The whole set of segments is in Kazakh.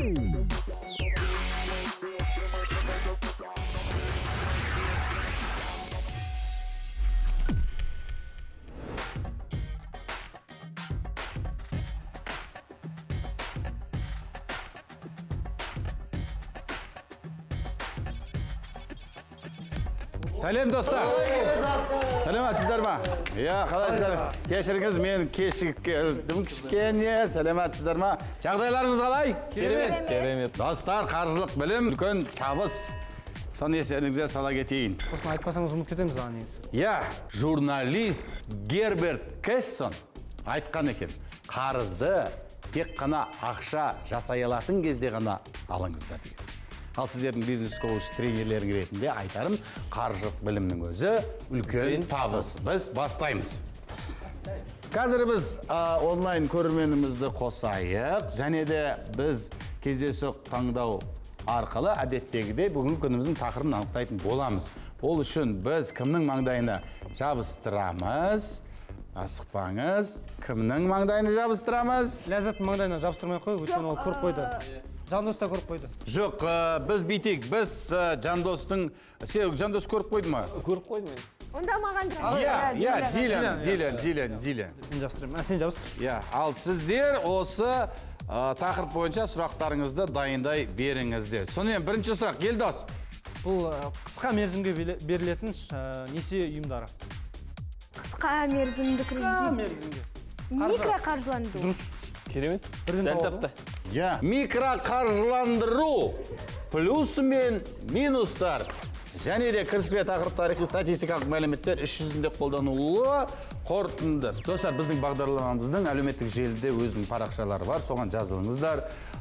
Сәлем достар. Сәлематсыздар ма? Я, қалайсыздар? Кешіріңіз, мен кешіккенім кішкене. Сәлематсыздар ма? Жағдайларыңыз қалай? Керемет. Керемет. Достар, қаржылық білім, үлкен табыс. Соны естеріңізге сала кетейін. Осыны айтпасаңыз ұмытып кетеміз дағы негізі. Я, журналист Герберт Кэссон айтқан екен. Қарызды тек қана ақша жасай алатын кезде ғана алыңыздар деген. Ал сіздердің бизнес-коуч тренерлерің ретінде айтарым, қаржылық білімнің өзі үлкен табыс. Біз бастаймыз. Қазір біз онлайн көрерменімізді қосайық, және де біз кездейсоқ таңдау арқылы әдеттегідей бүгінгі күніміздің тақырыбын анықтайтын боламыз. Ол үшін біз кімнің маңдайына жабыстырамыз? Асықпаңыз. Кімнің маңдайына жабыстырамыз? Ләззаттың маңдайына жабыстырмай қой, өйткені ол көріп қойды. Жандос та көріп қойды. Жоқ, біз бүйтейік. Біз Жандостың... Жандос көріп қойды ма? Көріп қойды мен. Онда маған Дилен. Сен жабыстырайын. Сен жабыстыр. Ал сіздер осы тақырып бойынша сұрақтарыңызды дайындай беріңіздер. Сонымен бірінші сұрақ, Елдос. Бұл қысқа мерзімге берілетін несие ұйымдары. Қысқа мерзімді кредит. Микроқаржыландыру. Дұрыс. Керемет. Бірден тапты. Микроқаржыландыру плюсы мен минустар және де кіріспе тақырып тарихи статистикалық мәліметтер іс жүзінде қолданылуы қорытынды. Достар, біздің бағдарламамыздың әлеуметтік желіде өзінің парақшалары бар, соған жазылыңыздар.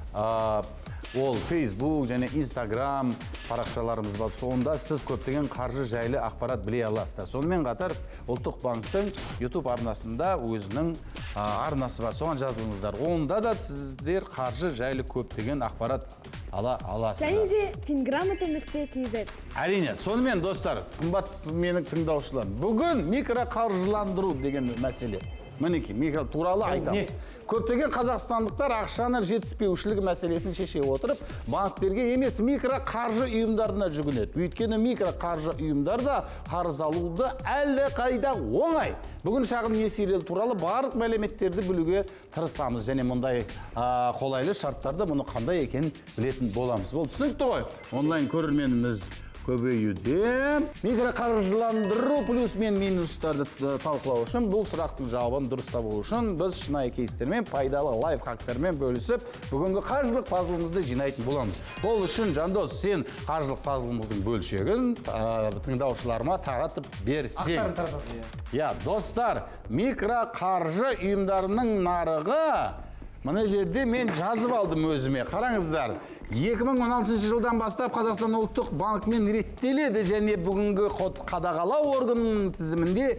Ол Facebook және Instagram парақшаларымыз бар. Сонда сіз көптеген қаржы жайлы ақпарат біле аласыздар. Сонымен қатар Ұлттық банктың YouTube арнасында өзінің арнасы бар. Соған жазылыңыздар. Онда да сіздер қаржы жайлы көптеген ақпарат ала аласыздар. Және де fingramata.kz. Әрине, сонымен достар, қымбат менің тыңдаушыларым, бүгін микроқаржыландыру деген мәселе. Мінекей, микро туралы айтамыз. Көптеген қазақстандықтар ақшаны жетіспеушілігі мәселесін шеше отырып, банктерге емес микроқаржы ұйымдарына жүгінеді. Өйткені микроқаржы ұйымдарда қарыз алуды әлі қайда оңай. Бүгін шағын несиелер туралы барлық мәліметтерді білуге тырысамыз, және мұндай қолайлы шарттарда мұны қандай екенін білетін боламыз. Бұл түсінікті ғой. Онлайн көрерменіміз көбеюде. Микроқаржыландыру плюс мен минустарды талқылау үшін, бұл сұрақтың жауабын дұрыс табу үшін біз шынайы кейстермен, пайдалы лайфхактармен бөлісіп, бүгінгі қаржылық пазлымызды жинайтын боламыз. Бұл үшін, Жандос, сен қаржылық пазлымыздың бөлшегін тыңдаушыларыма таратып берсең. Достар, микроқаржы ұйымдарының нарығы мына жерде мен жазып алдым өзіме. Қараңыздар, 2016 жылдан бастап Қазақстан ұлттық банкмен реттеледі, және бүгінгі қадағалау органының тізімінде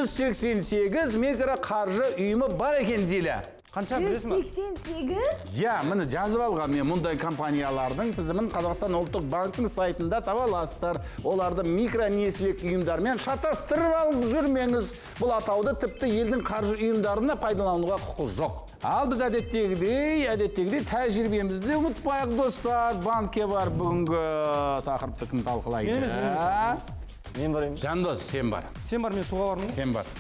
188 микроқаржы ұйымы бар екен дейлі. Қанша білесің ба? 188? Мені жазып алған мен мұндай компаниялардың тізімін Қазақстан ұлттық банктың сайтында таба аласыздар. Оларды микронесиелік ұйымдармен шатастырып алып жүрмеңіз. Бұл атауды тіпті елдің қаржы ұйымдарына пайдалануға құқы жоқ. Ал біз әдеттегідей тәжірибемізді ұмытпайық достар. Банкке бар бүгінгі тақырыпты кім талқылайды? Мен бар емес. Жандос, сен бар. Сен бар, мен суға бармын. Сен бар.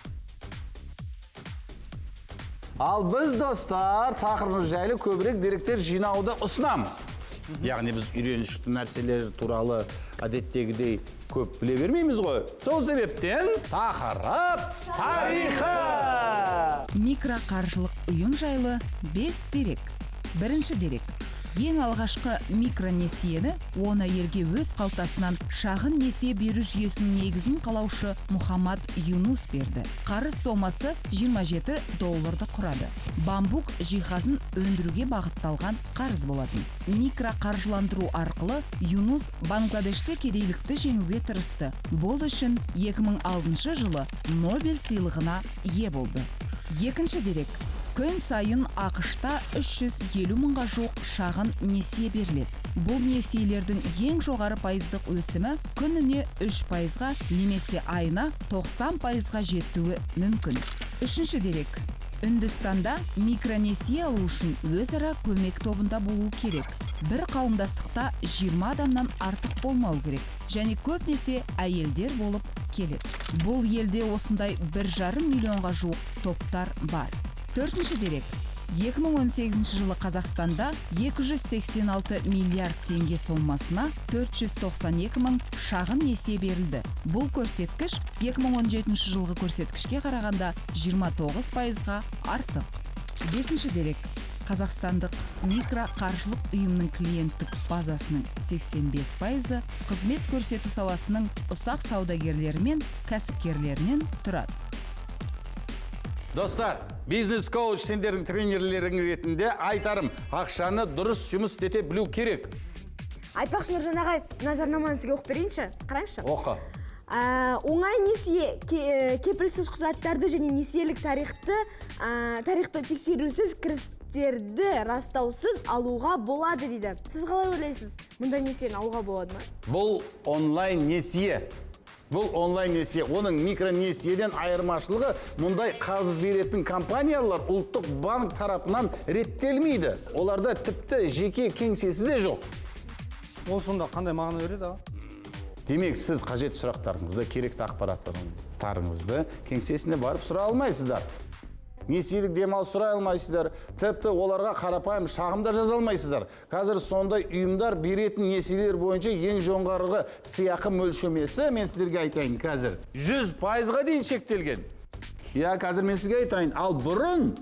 Ал біз достар тақырыбымыз жайлы көбірек деректер жинауды ұсынамыз. Яғни біз үйреншікті нәрселер туралы әдеттегідей көп біле бермейміз ғой. Сол себептен тақырып тарихы. Микроқаржылық ұйым жайлы 5 дерек. Бірінші дерек. Ең алғашқы микронесиені оны елге өз қалтасынан шағын несие беру жүйесінің негізін қалаушы Мұхаммад Юнус берді. Қарыз сомасы $27 құрады. Бамбук жиһазын өндіруге бағытталған қарыз болатын. Микроқаржыландыру арқылы Юнус Бангладеште кедейлікті жеңуге тырысты. Бұл үшін 2006 жылы Нобель сыйлығына ие болды. Екінші дерек. Күн сайын ақышта 350 мыңға жуық шағын несие беріледі. Бұл несиелердің ең жоғары пайыздық өсімі күніне 3%-ға немесе айына 90%-ға жетуі мүмкін. Үшінші дерек. Үндістанда микронесие алу үшін өзара көмек тобында болу керек. Бір қауымдастықта 20 адамнан артық болмау керек. Және көбінесе әйелдер болып келеді. Бұл елде осындай 1,5 миллионға жуық топтар бар. Төртінші дерек. 2018 жылы Қазақстанда 286 миллиард теңге сомасына 492 мың шағын несие берілді. Бұл көрсеткіш 2017 жылғы көрсеткішке қарағанда 29%-ға артық. Бесінші дерек. Қазақстандық микроқаржылық ұйымның клиенттік базасының 85%-ы қызмет көрсету саласының ұсақ саудагерлері мен кәсіпкерлерінен тұрады. Достар, бизнес-коуч сендердің тренерлерің ретінде айтарым, ақшаны дұрыс жұмыс істете білу керек. Айтпақшы Нұржан ағай, мына жарнаманы сізге оқып берейінші. Қараңызшы. Оқы. Оңай несие кепілсіз құжаттарды және несиелік тарихты тексерусіз кірістерді растаусыз алуға болады дейді. Сіз қалай ойлайсыз? Мұндай несиені алуға болады ма? Бұл онлайн несие. Бұл онлайн несие. Оның микронесиеден айырмашылығы мұндай қарыз беретін компаниялар ұлттық банк тарапынан реттелмейді. Оларда тіпті жеке кеңсесі де жоқ. Ол сонда қандай мағына береді? Демек, сіз қажет сұрақтарыңызды, керекті ақпараттарыңызды кеңсесіне барып сұра алмайсыздар. Несиелік демал сұрай алмайсыздар, тіпті оларға қарапайым шағымда жаза алмайсыздар. Қазір сондай ұйымдар беретін несиелер бойынша ең жоғарғы сыйақы мөлшемесі, мен сіздерге айтайын, қазір 100%-ға дейін шектелген. Я, қазір мен сізге айтайын, ал бұрын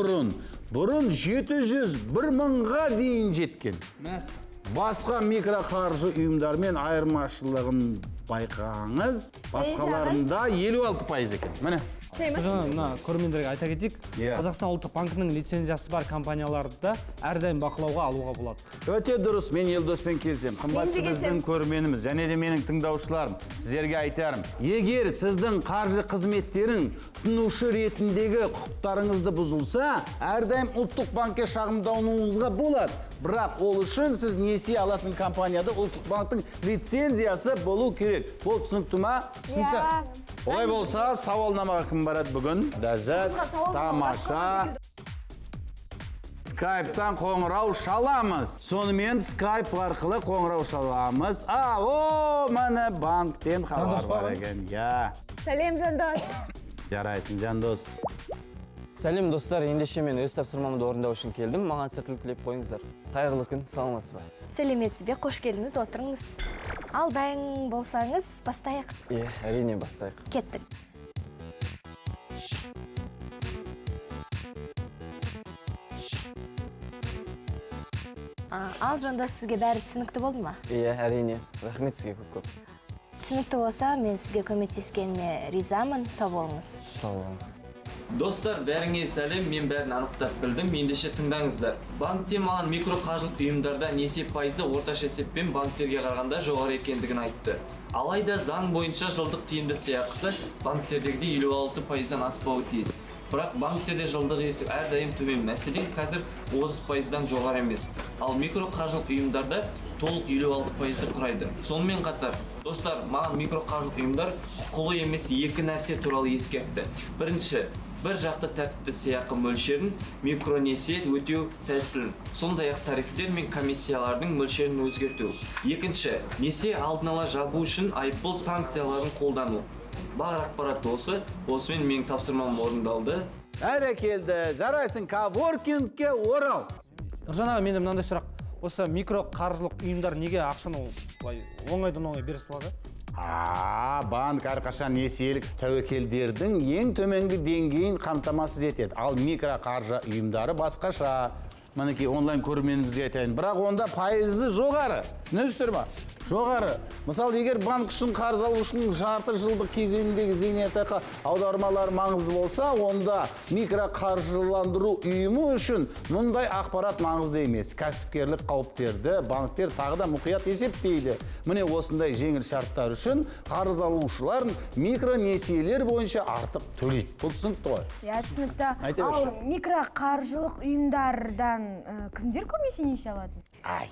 701 мыңға дейін жеткен. Басқа микроқаржы ұйымдармен айырмашылығын байқаңыз, басқаларында 56% екен. Міне. Мына көрермендерге айта кетейік, Қазақстан ұлттық банкінің лицензиясы бар компанияларды әрдайым бақылауға алуға болады. Өте дұрыс, мен Елдоспен келсем. Қымбатты біздің көрерменіміз, және де менің тыңдаушыларым, сіздерге айтарым. Егер сіздің қаржы қызметтерін тұтынушы ретіндегі құқықтарыңызды бұзылса, әрдайым ұлттық банкке шағымдануыңызға болады. Бірақ ол үшін сіз несие алатын компанияда ұлттық банктың лицензиясы болу керек. Бұл түсінікті ма? Түсінікті. Олай болса, сауалнамаға кім барады бүгін? Ләззат, тамаша. Скайптан қоңырау шаламыз. Сонымен скайп арқылы қоңырау шаламыз. Міне банктен хабар бар екен. Сәлем, Жандос. Жарайсың, Жандос. Сәлем достар, ендеше мен өз тапсырмамды орындау үшін келдім. Маған сәттілік тілеп қойыңыздар. Қайырлы күн, саламатсыз ба? Сәлеметсіз бе, қош келдіңіз, отырыңыз. Ал дайын болсаңыз, бастайық. Әрине бастайық. Кеттік. Ал Жандос, сізге бәрі түсінікті болды ма? Әрине. Рахмет сізге көп. Түсінікті болса, мен сізге көмектескеніме ризамын. Сау болыңыз. Сау болыңыз. Достар, бәріңе сәлем, мен бәрін анықтап білдім, ендеше тыңдаңыздар. Банкте маған микроқаржылық ұйымдарда несие пайызы орташа есеппен банктерге қарағанда жоғары екендігін айтты. Алайда заң бойынша жылдық тиімді сыйақысы банктердегідей 56%-дан аспауы тиіс. Бірақ банктерде жылдық есеп әрдайым төмен, мәселен қазір 30%-дан жоғары емес. Ал микроқаржылық ұйымдарда толық 56%-ды құрайды. Сонымен қатар, достар, маған микроқаржылық ұйымдар құқылы емес екі нәрсе туралы ескертті. Бірінші, бір жақты тәртіпті сыйақы мөлшерін, микронесие өтеу тәсілін, сондай-ақ тарифтер мен комиссиялардың мөлшерін өзгерту. Екінші, несие алдын ала жабу үшін айыппұл санкцияларын қолдану. Бар ақпарат осымен менің тапсырмам орындалды. Әрекелді, жарайсың, коворкингке орал. Нұржан аға, менде мынандай сұрақ. Осы микроқаржылық ұйымдар неге ақшаны оңайдан оңай бере салады? Банк әрқашан несиелік тәуекелдердің ең төменгі деңгейін қамтамасыз етеді. Ал микроқаржы ұйымдары басқаша. Мінекей онлайн көрерменімізге айтайын. Бірақ онда пайызы жоғары. Түсінесіздер ма? Жоғары. Мысалы, егер банк үшін қарыз алушының жарты жылдық кезеңіндегі зейнетақы аударымалары маңызды болса, онда микроқаржыландыру ұйымы үшін мұндай ақпарат маңызды емес. Кәсіпкерлік қауіптерді банктер тағы да мұқият есептейді. Міне осындай жеңіл шарттар үшін қарыз алушылар микронесиелер бойынша артық төлейді. Бұл түсінікті ғой? Түсінікті. Ал микроқаржылық ұйымдардан кімдер көбінесе несие алады?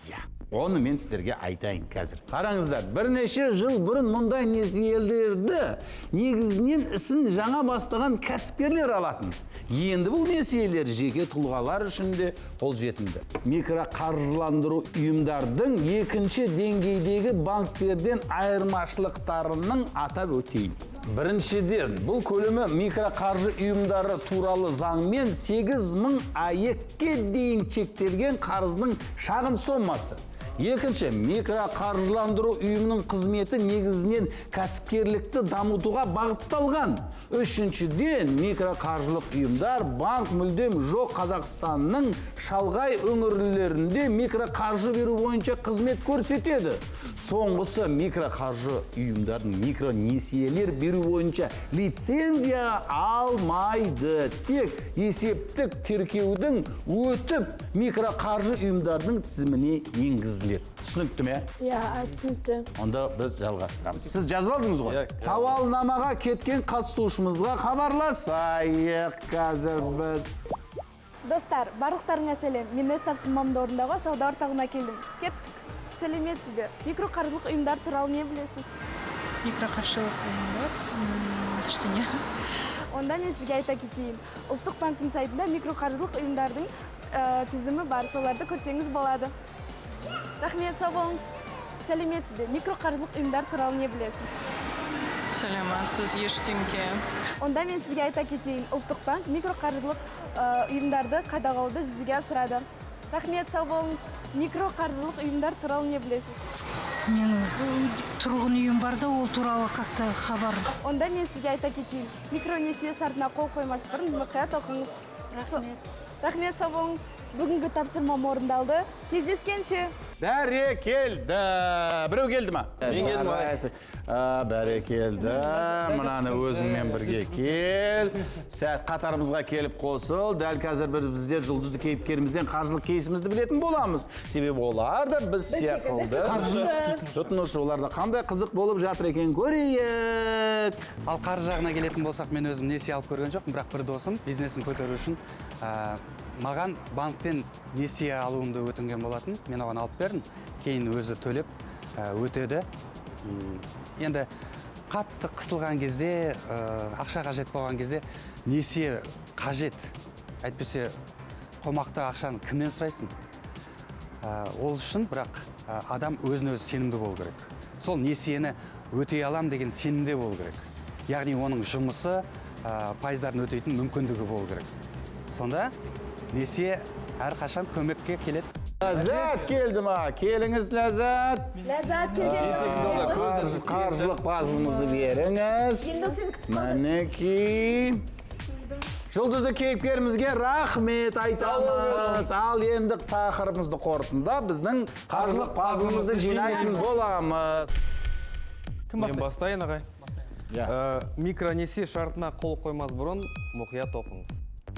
Оны мен сіздерге айтайын қазір. Қараңыздар, бірнеше жыл бұрын мұндай несиелерді негізінен ісін жаңа бастаған кәсіпкерлер алатын. Енді бұл несиелер жеке тұлғалар үшін де қолжетімді. Микроқаржыландыру ұйымдардың екінші деңгейдегі банктерден айырмашылықтарының атап өтейін. Біріншіден, бұл көлемі микроқаржы ұйымдары туралы заңмен 8.000 АЕК-ке дейін шектелген қарыздың шағын сомасы. Екінші, микроқаржыландыру ұйымының қызметі негізінен кәсіпкерлікті дамытуға бағытталған. Үшіншіден, микроқаржылық ұйымдар банк мүлдем жоқ Қазақстанның шалғай өңірлерінде микроқаржы беру бойынша қызмет көрсетеді. Соңғысы, микроқаржы ұйымдардың микронесиелер беру бойынша лицензия алмайды. Тек есептік тіркеудің өтіп микроқаржы ұйымдардың тізіміне енгізіледі. Түсінікті ме? Иә, түсінікті. Онда біз жалғастырамыз. Сіз жазып алдыңыз ғой? Сауалнамаға кеткен қатысушымызға хабарласайық қазір біз. Достар, барлықтарыңа сәлем. Мен өз тапсырмамды орындауға сауда орталығына келдім. Кеттік. Сәлеметсіз бе? Микроқаржылық ұйымдар туралы не білесіз? Микроқаржылық ұйымдар? Ештеңе. Онда мен сізге айта кетейін. Ұлттық банктың сайтында микроқаржылық ұйымдардың тізімі бар, соларды көрсеңіз болады. Рахмет, сау болыңыз. Сәлеметсіз бе? Микроқаржылық ұйымдар туралы не білесіз? Сәлеметсіз, ештеңе. Онда мен сізге айта кетейін. Ұлттық банк микроқаржылық ұйымдарды қадағалауды жүзеге асырады. Рахмет, сау болыңыз. Микроқаржылық ұйымдар туралы не білесіз? Мен тұрғын үйім бар да, ол туралы как-то хабар. Онда мен сізге айта кетейін. Микронесие шартына қол қоймас бұрын мұқият оқыңыз. Рахмет. Рахмет, сау болыңыз. Бүгінгі тапсырмам орындалды. Кездескенше. Бәрекелді. Біреу келді ма? Мен келдім. Бәрекелді. Мынаны өзіңмен бірге кел. Сәт қатарымызға келіп қосыл. Дәл қазір біздер жұлдызды кейіпкерімізден қаржылық кейсімізді білетін боламыз. Себебі олар да біз сияқылды. Тұтынушы оларда қандай қызық болып жатыр екен көрейік. Ал қаржы жағына келетін болсақ, мен өзім несие алып көрген жоқпын, бірақ бір досым бизнесін көтеру үшін маған банктен несие алуымды өтінген болатын. Мен оған алып бердім, кейін өзі төлеп өтеді. Енді қатты қысылған кезде, ақша қажет болған кезде несие қажет. Әйтпесе қомақты ақшаны кімнен сұрайсың? Ол үшін бірақ адам өзіне өзі сенімді болу керек. Сол несиені өтей алам деген сенімде болу керек. Яғни оның жұмысы, пайыздарын өтейтін мүмкіндігі болу керек. Сонда несие әрқашан көмекке келеді. Ләззат келді ма? Келіңіз, Ләззат. Ләззат келген. Қаржылық пазлымызды беріңіз. Мінекей. Жұлдызды кейіпкерімізге рахмет айтамыз. Ал енді тақырыбымызды қорытындап, біздің қаржылық пазлымызды жинайтын боламыз. Кім бастайды? Мен бастайын, ағай. Микронесие шартына қол қоймас бұрын мұқият оқыңыз.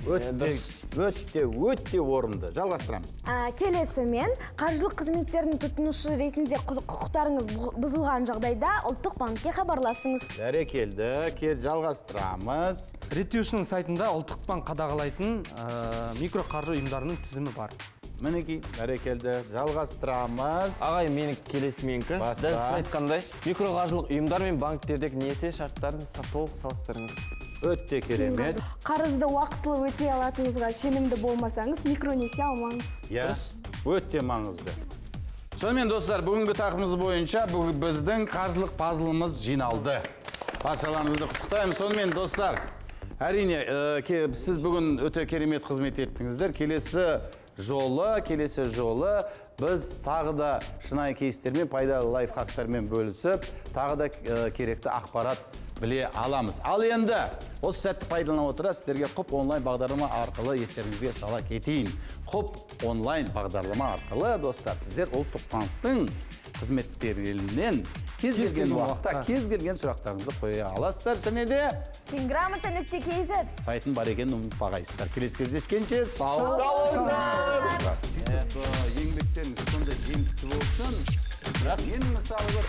Өте орынды. Жалғастырамыз. Келесімен, қаржылық қызметтердің тұтынушы ретінде құқықтарыңыз бұзылған жағдайда ұлттық банкке хабарласыңыз. Бәрекелді, жалғастырамыз. Реттеушінің сайтында ұлттық банк қадағалайтын микроқаржы ұйымдарының тізімі бар. Мінекей, бәрекелді, жалғастырамыз. Ағай, менің келесі менікі. Дәл сіз айтқандай, микроқаржылық ұйымдар мен банктердегі несие шарттарын толық салыстырыңыз. Өте керемет. Қарызды уақытылы өтей алатыныңызға сенімді болмасаңыз, микронесие алмаңыз. Өте маңызды. Сонымен достар, бүгінгі тақырыбымыз бойынша біздің қаржылық пазлымыз жиналды. Баршаларыңызды құттықтаймын. Сонымен достар, әрине, сіз бүгін өте керемет қызмет еттіңіздер. Келесі жолы біз тағы да шынайы кейстермен, пайдалы лайфхактармен бөлісіп, тағы да керекті ақпарат біле аламыз. Ал енді осы сәтті пайдалана отыра сіздерге құп онлайн бағдарлама арқылы естеріңізге сала кетейін. Құп онлайн бағдарлама арқылы достар, сіздер ұлттық банктың қызметкерлерінен кез келген уақытта кез келген сұрақтарыңызды қоя аласыздар, және де Fingraмота.kz сайтын бар екенін ұмытпағайсыздар. Келесі кездескенше сау болыңыздар. Еңбектеріңіз сондай жемісті болсын. Бірақ мен мысалы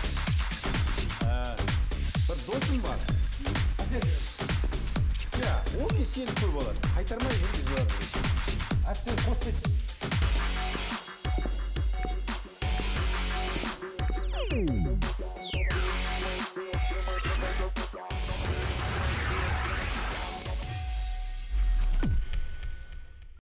бір досым бар. Ол несиені көп алады. Қайтармай жүріп жүріп. Әттен қос